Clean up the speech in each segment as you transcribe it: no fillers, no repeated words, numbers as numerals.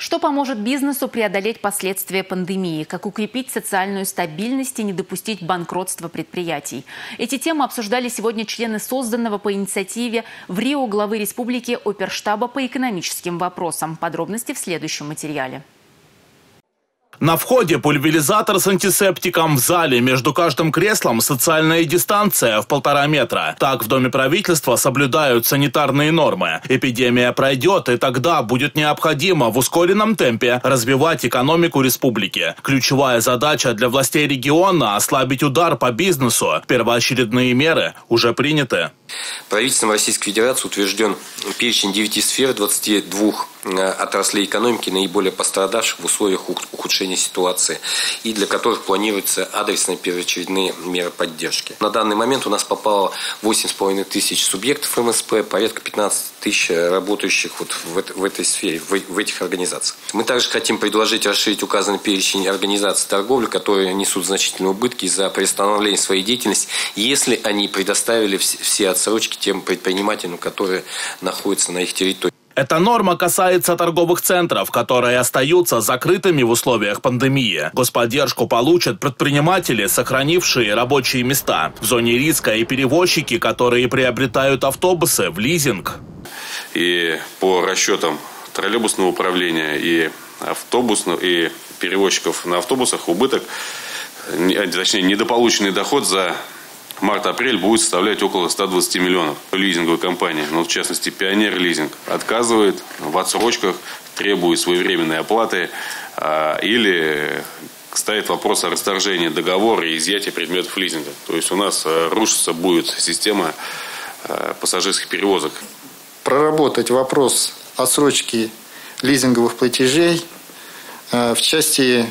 Что поможет бизнесу преодолеть последствия пандемии? Как укрепить социальную стабильность и не допустить банкротства предприятий? Эти темы обсуждали сегодня члены созданного по инициативе в Рио главы республики Оперштаба по экономическим вопросам. Подробности в следующем материале. На входе пульверизатор с антисептиком, в зале между каждым креслом социальная дистанция в 1,5 метра. Так в Доме правительства соблюдают санитарные нормы. Эпидемия пройдет, и тогда будет необходимо в ускоренном темпе развивать экономику республики. Ключевая задача для властей региона – ослабить удар по бизнесу. Первоочередные меры уже приняты. Правительством Российской Федерации утвержден перечень 9 сфер, 22 отраслей экономики, наиболее пострадавших в условиях ухудшения ситуации, и для которых планируются адресные первоочередные меры поддержки. На данный момент у нас попало 8,5 тысяч субъектов МСП, порядка 15 тысяч работающих в этой сфере, в этих организациях. Мы также хотим предложить расширить указанный перечень организаций торговли, которые несут значительные убытки из-за приостановления своей деятельности, если они предоставили все отсрочки тем предпринимателям, которые находятся на их территории. Эта норма касается торговых центров, которые остаются закрытыми в условиях пандемии. Господдержку получат предприниматели, сохранившие рабочие места в зоне риска, и перевозчики, которые приобретают автобусы в лизинг. И по расчетам троллейбусного управления и перевозчиков на автобусах убыток, точнее недополученный доход за март-апрель будет составлять около 120 миллионов. Лизинговая компания, в частности Пионер Лизинг, отказывает в отсрочках, требует своевременной оплаты или ставит вопрос о расторжении договора и изъятии предметов лизинга. То есть у нас рушится будет система пассажирских перевозок. Проработать вопрос отсрочки лизинговых платежей в части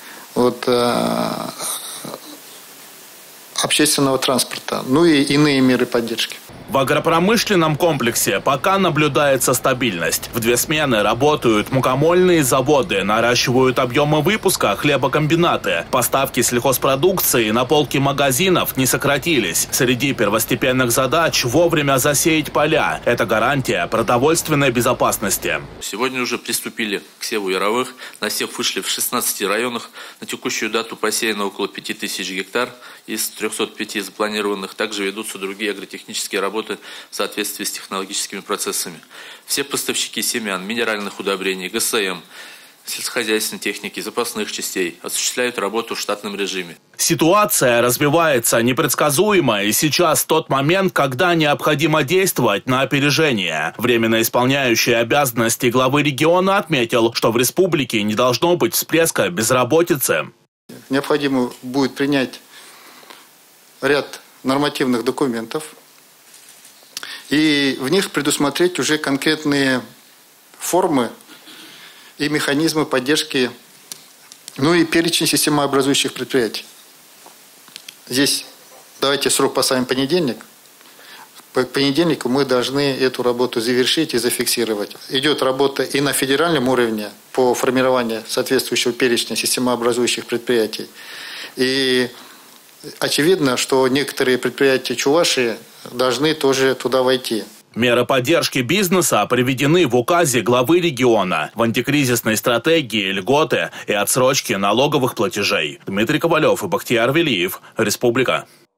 общественного транспорта, и иные меры поддержки. В агропромышленном комплексе пока наблюдается стабильность. В 2 смены работают мукомольные заводы, наращивают объемы выпуска хлебокомбинаты. Поставки сельхозпродукции на полки магазинов не сократились. Среди первостепенных задач вовремя засеять поля. Это гарантия продовольственной безопасности. Сегодня уже приступили к севу яровых. На сев вышли в 16 районах. На текущую дату посеяно около 5000 гектар. Из 305 запланированных также ведутся другие агротехнические работы в соответствии с технологическими процессами. Все поставщики семян, минеральных удобрений, ГСМ, сельскохозяйственной техники, запасных частей осуществляют работу в штатном режиме. Ситуация развивается непредсказуемо, и сейчас тот момент, когда необходимо действовать на опережение. Временно исполняющий обязанности главы региона отметил, что в республике не должно быть всплеска безработицы. Необходимо будет принять ряд нормативных документов и в них предусмотреть уже конкретные формы и механизмы поддержки, и перечень системообразующих предприятий. Здесь давайте срок поставим понедельник. К понедельнику мы должны эту работу завершить и зафиксировать. Идет работа и на федеральном уровне по формированию соответствующего перечня системообразующих предприятий. И очевидно, что некоторые предприятия Чувашии должны тоже туда войти. Меры поддержки бизнеса приведены в указе главы региона. В антикризисной стратегии льготы и отсрочки налоговых платежей. Дмитрий Ковалев и Бахтияр Велиев. Республика.